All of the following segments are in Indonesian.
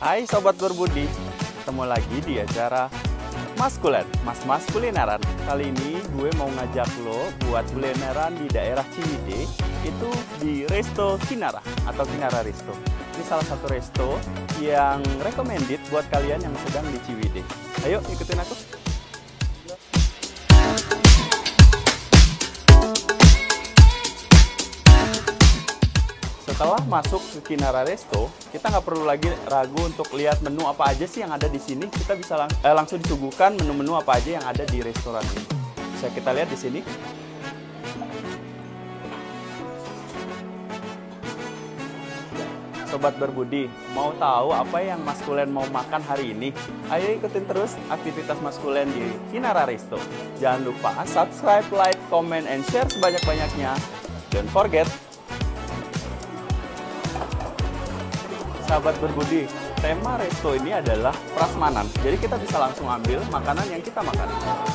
Hai Sobat Berbudi, ketemu lagi di acara Maskulen, Mas Kulineran. Kali ini gue mau ngajak lo buat kulineran di daerah Ciwidey, itu di Resto Kinara atau Kinara Resto. Ini salah satu resto yang recommended buat kalian yang sedang di Ciwidey. Ayo ikutin aku. Setelah masuk ke Kinara Resto, kita nggak perlu lagi ragu untuk lihat menu apa aja sih yang ada di sini. Kita bisa langsung disuguhkan menu-menu apa aja yang ada di restoran ini. Bisa kita lihat di sini. Sobat Berbudi, mau tahu apa yang Maskulen mau makan hari ini? Ayo ikutin terus aktivitas Maskulen di Kinara Resto. Jangan lupa subscribe, like, comment, and share sebanyak-banyaknya. Don't forget. Sahabat Berbudi, tema resto ini adalah prasmanan. Jadi kita bisa langsung ambil makanan yang kita makan.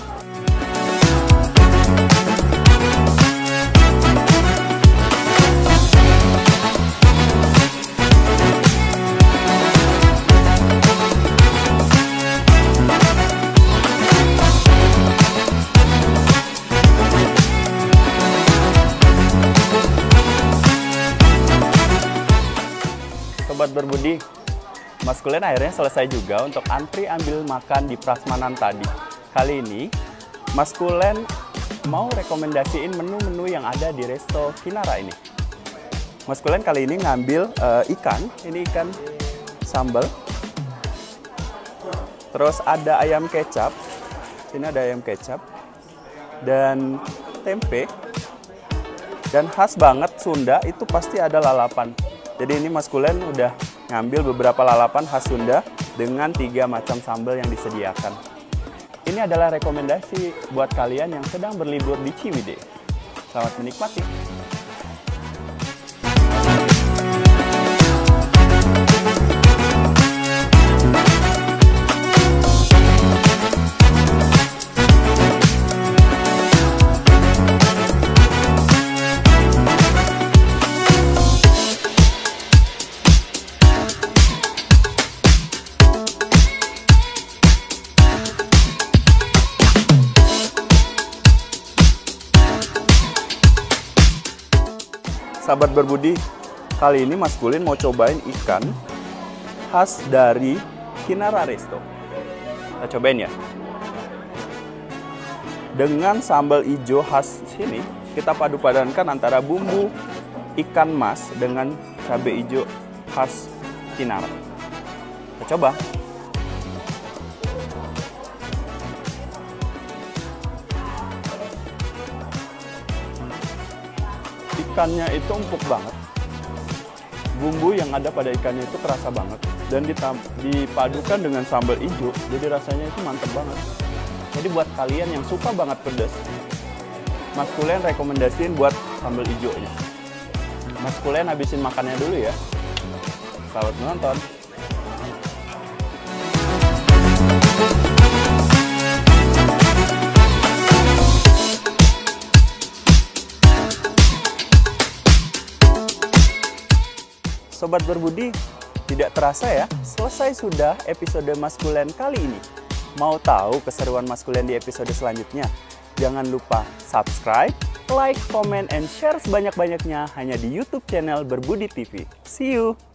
Sobat Berbudi, Maskulen akhirnya selesai juga untuk antri ambil makan di prasmanan tadi. Kali ini, Maskulen mau rekomendasiin menu-menu yang ada di Resto Kinara ini. Maskulen kali ini ngambil ikan, ini ikan sambal. Terus ada ayam kecap, sini ada ayam kecap. Dan tempe. Dan khas banget Sunda, itu pasti ada lalapan. Jadi ini Maskulen udah ngambil beberapa lalapan khas Sunda dengan 3 macam sambal yang disediakan. Ini adalah rekomendasi buat kalian yang sedang berlibur di Ciwidey. Selamat menikmati. Sahabat Berbudi, kali ini Maskulen mau cobain ikan khas dari Kinara Resto. Kita cobain ya. Dengan sambal hijau khas sini, kita padu-padankan antara bumbu ikan mas dengan cabai hijau khas Kinara. Kita coba. Ikannya itu empuk banget, bumbu yang ada pada ikannya itu terasa banget, dan dipadukan dengan sambal hijau, jadi rasanya itu mantep banget. Jadi buat kalian yang suka banget pedas, Maskulen rekomendasiin buat sambal hijaunya. Maskulen habisin makannya dulu ya. Selamat menonton. Sobat Berbudi, tidak terasa ya, selesai sudah episode Maskulen kali ini. Mau tahu keseruan Maskulen di episode selanjutnya? Jangan lupa subscribe, like, comment, and share sebanyak-banyaknya hanya di YouTube channel Berbudi TV. See you!